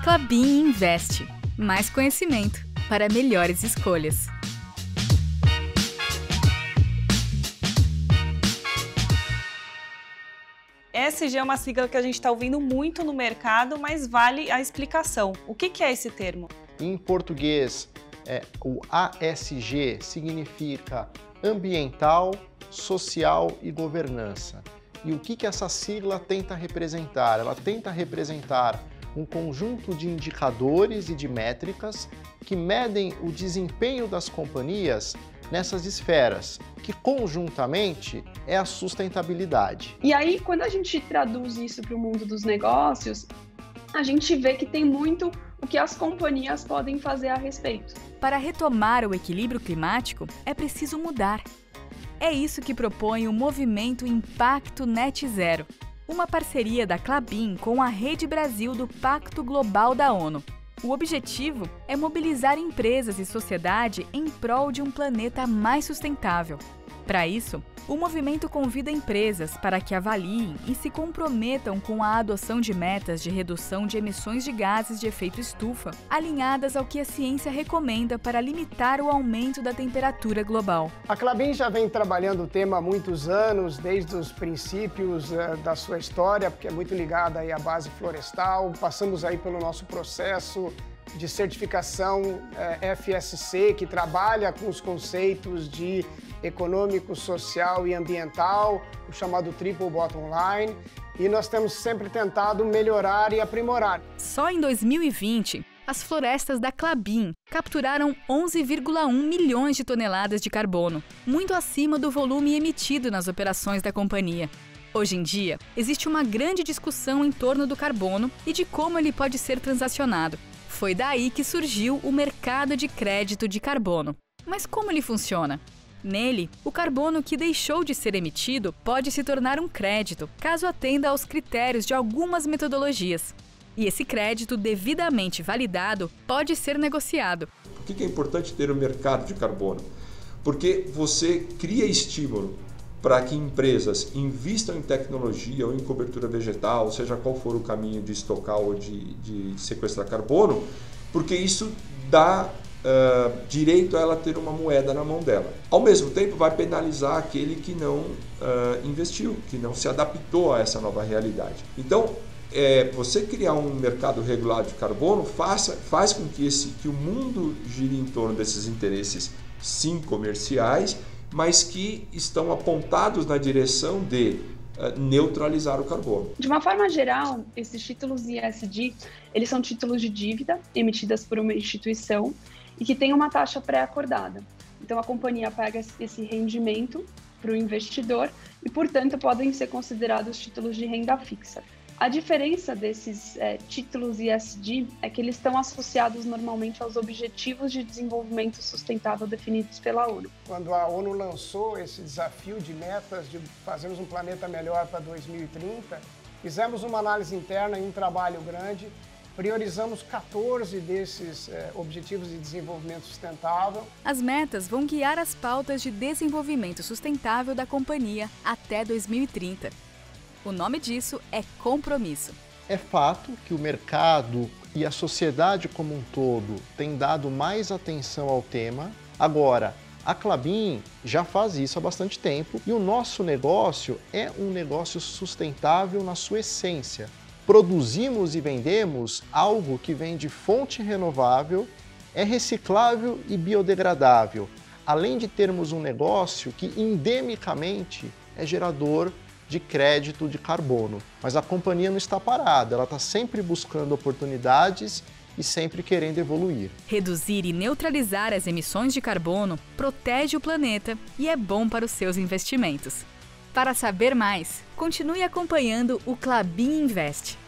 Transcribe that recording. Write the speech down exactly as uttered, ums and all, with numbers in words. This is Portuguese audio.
Klabin Invest. Mais conhecimento para melhores escolhas. E S G é uma sigla que a gente está ouvindo muito no mercado, mas vale a explicação. O que que é esse termo? Em português, é, o A S G significa ambiental, social e governança. E o que que essa sigla tenta representar? Ela tenta representar um conjunto de indicadores e de métricas que medem o desempenho das companhias nessas esferas, que conjuntamente é a sustentabilidade. E aí, quando a gente traduz isso para o mundo dos negócios, a gente vê que tem muito o que as companhias podem fazer a respeito. Para retomar o equilíbrio climático, é preciso mudar. É isso que propõe o movimento Impacto Net Zero, uma parceria da Klabin com a Rede Brasil do Pacto Global da ONU. O objetivo é mobilizar empresas e sociedade em prol de um planeta mais sustentável. Para isso, o movimento convida empresas para que avaliem e se comprometam com a adoção de metas de redução de emissões de gases de efeito estufa, alinhadas ao que a ciência recomenda para limitar o aumento da temperatura global. A Klabin já vem trabalhando o tema há muitos anos, desde os princípios uh, da sua história, porque é muito ligada aí à base florestal. Passamos aí pelo nosso processo de certificação uh, F S C, que trabalha com os conceitos de econômico, social e ambiental, o chamado Triple Bottom Line, e nós temos sempre tentado melhorar e aprimorar. Só em dois mil e vinte, as florestas da Klabin capturaram onze vírgula um milhões de toneladas de carbono, muito acima do volume emitido nas operações da companhia. Hoje em dia, existe uma grande discussão em torno do carbono e de como ele pode ser transacionado. Foi daí que surgiu o mercado de crédito de carbono. Mas como ele funciona? Nele, o carbono que deixou de ser emitido pode se tornar um crédito, caso atenda aos critérios de algumas metodologias. E esse crédito, devidamente validado, pode ser negociado. Por que é importante ter o mercado de carbono? Porque você cria estímulo para que empresas invistam em tecnologia ou em cobertura vegetal, seja qual for o caminho de estocar ou de, de sequestrar carbono, porque isso dá Uh, direito a ela ter uma moeda na mão dela. Ao mesmo tempo, vai penalizar aquele que não uh, investiu, que não se adaptou a essa nova realidade. Então, é, você criar um mercado regulado de carbono faça, faz com que, esse, que o mundo gire em torno desses interesses, sim, comerciais, mas que estão apontados na direção de uh, neutralizar o carbono. De uma forma geral, esses títulos E S G, eles são títulos de dívida emitidas por uma instituição e que tem uma taxa pré-acordada. Então, a companhia paga esse rendimento para o investidor e, portanto, podem ser considerados títulos de renda fixa. A diferença desses é, títulos E S G é que eles estão associados normalmente aos Objetivos de Desenvolvimento Sustentável definidos pela ONU. Quando a ONU lançou esse desafio de metas de fazermos um planeta melhor para dois mil e trinta, fizemos uma análise interna e um trabalho grande. Priorizamos quatorze desses eh, Objetivos de Desenvolvimento Sustentável. As metas vão guiar as pautas de desenvolvimento sustentável da companhia até dois mil e trinta. O nome disso é compromisso. É fato que o mercado e a sociedade como um todo têm dado mais atenção ao tema. Agora, a Klabin já faz isso há bastante tempo e o nosso negócio é um negócio sustentável na sua essência. Produzimos e vendemos algo que vem de fonte renovável, é reciclável e biodegradável, além de termos um negócio que endemicamente é gerador de crédito de carbono. Mas a companhia não está parada, ela está sempre buscando oportunidades e sempre querendo evoluir. Reduzir e neutralizar as emissões de carbono protege o planeta e é bom para os seus investimentos. Para saber mais, continue acompanhando o Klabin Invest.